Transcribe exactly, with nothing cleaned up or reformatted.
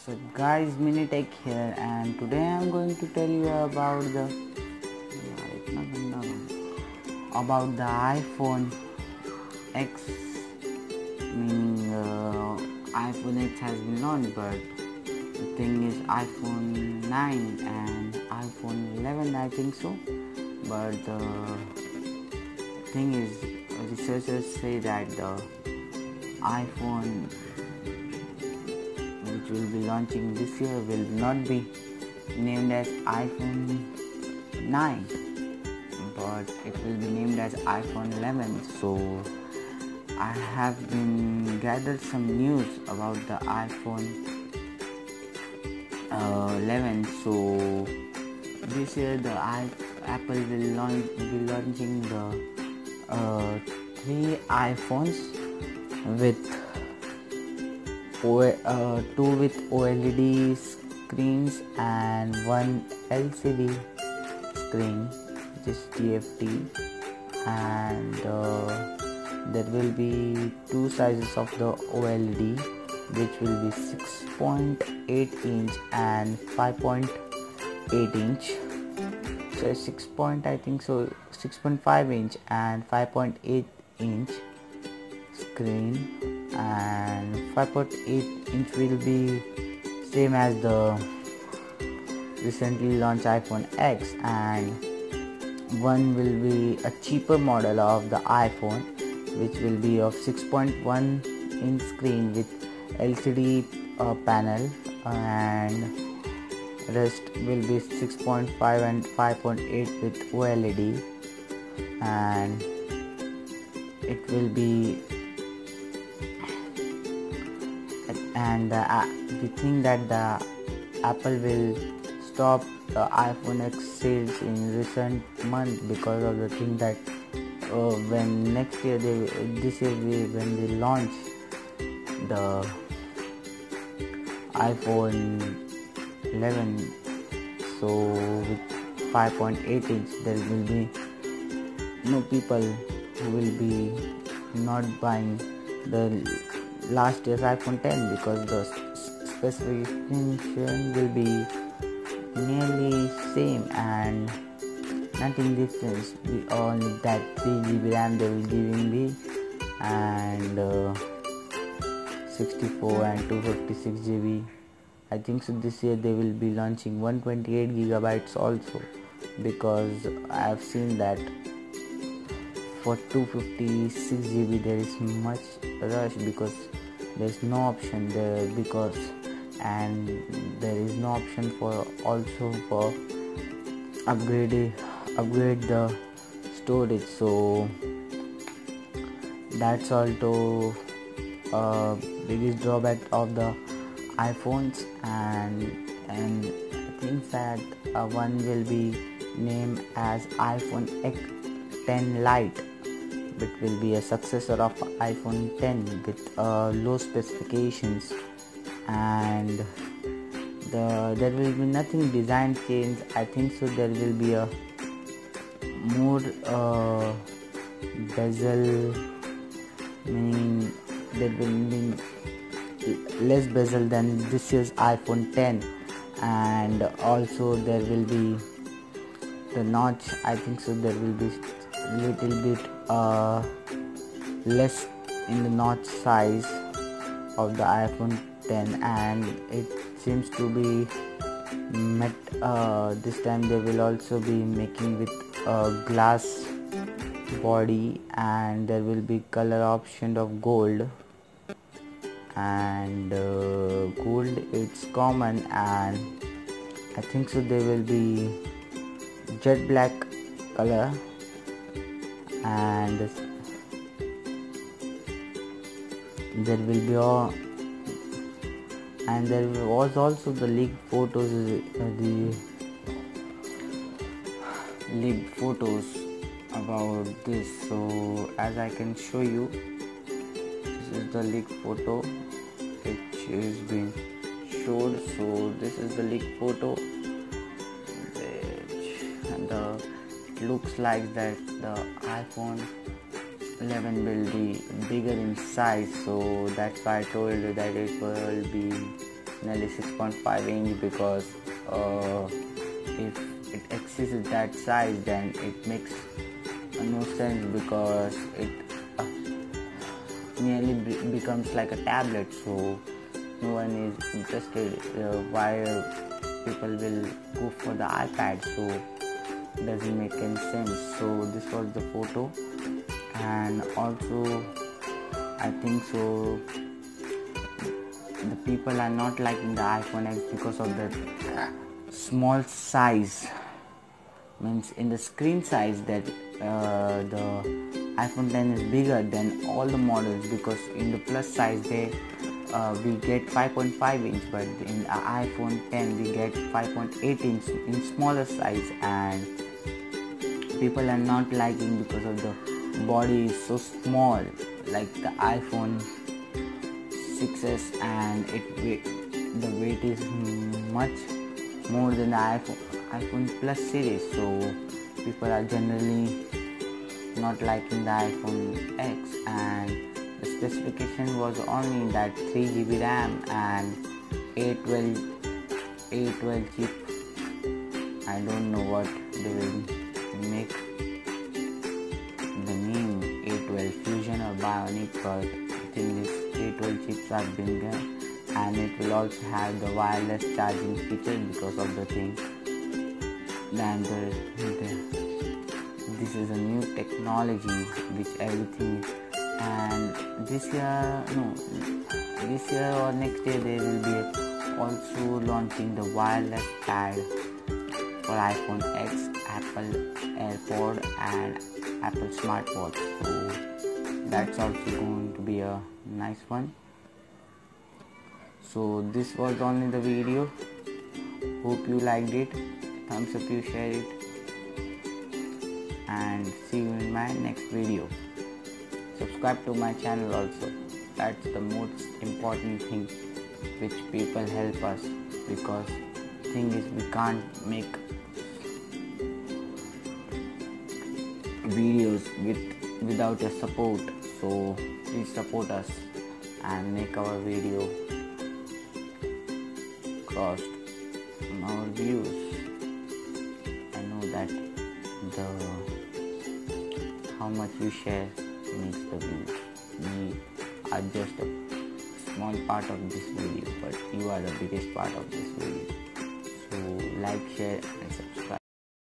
So guys, Minitech here, and today I'm going to tell you about the about the iPhone X, meaning uh, iPhone X has been launched, but the thing is iPhone nine and iPhone eleven, I think so. But the thing is, researchers say that the iPhone which will be launching this year will not be named as iPhone nine, but it will be named as iPhone eleven. So I have been gathered some news about the iPhone uh, eleven. So this year the I- Apple will launch be launching the uh, three iPhones with O- uh, two with O L E D screens and one L C D screen, which is T F T, and uh, there will be two sizes of the O L E D, which will be six point eight inch and five point eight inch. So six point I think so six point five inch and five point eight inch screen, and five point eight inch will be same as the recently launched iPhone X, and one will be a cheaper model of the iPhone, which will be of six point one inch screen with L C D uh, panel, and rest will be six point five and five point eight with O L E D, and it will be and uh, we think that the Apple will stop the iPhone X sales in recent month because of the thing that uh, when next year they this year we, when they launch the iPhone eleven, so with five point eight inch there will be no people who will be not buying the last year's iPhone ten, because the specification will be nearly same and nothing difference. We only that three G B RAM they will giving me, and uh, sixty-four and two fifty-six G B. I think so this year they will be launching one twenty-eight gigabytes also, because I have seen that for two fifty-six G B there is much rush, because there is no option there, because and there is no option for also for upgrade upgrade the storage. So that's also uh, biggest drawback of the iPhones, and and I think that uh, one will be named as iPhone X ten Lite, which will be a successor of iPhone ten with uh, low specifications, and the there will be nothing design change. I think so there will be a more uh, bezel, meaning there will be less bezel than this year's iPhone ten, and also there will be the notch. I think so there will be little bit uh, less in the notch size of the iPhone ten, and it seems to be met uh, this time they will also be making with a glass body, and there will be color option of gold, and uh, gold it's common, and I think so there will be jet black color, and there will be all, and there was also the leaked photos uh, the leaked photos about this. So as I can show you, this is the leaked photo which is being showed. So this is the leaked photo, which and the it looks like that the iPhone eleven will be bigger in size, so that's why I told you that it will be nearly six point five inch, because uh, if it exceeds that size then it makes no sense, because it uh, nearly be- becomes like a tablet. So no one is interested uh, why people will go for the iPad. So it doesn't make any sense. So this was the photo, and also I think so the people are not liking the iPhone X because of the small size. Means in the screen size that uh, the iPhone ten is bigger than all the models, because in the plus size they uh, we get five point five inch, but in the iPhone ten we get five point eight inch in smaller size, and people are not liking because of the body is so small, like the iPhone six S, and it weight, the weight is much more than the iPhone iPhone Plus series. So people are generally not liking the iPhone X, and the specification was only that three G B RAM and A twelve chip. I don't know what they will make the name A twelve Fusion or Bionic, but I think this A twelve chips are been there, and it will also have the wireless charging feature because of the thing. Then the, the, this is a new technology which everything, and this year no this year or next year they will be also launching the wireless pad for iPhone X, Apple AirPod, and Apple Smartwatch. So that's also going to be a nice one. So this was only the video. Hope you liked it. Thumbs up, you share it, and see you in my next video. Subscribe to my channel also. That's the most important thing which people help us, because thing is we can't make videos with without your support. So please support us and make our video cost our views. I know that the how much you share makes the views. We are just a small part of this video, but you are the biggest part of this video. So like, share and subscribe.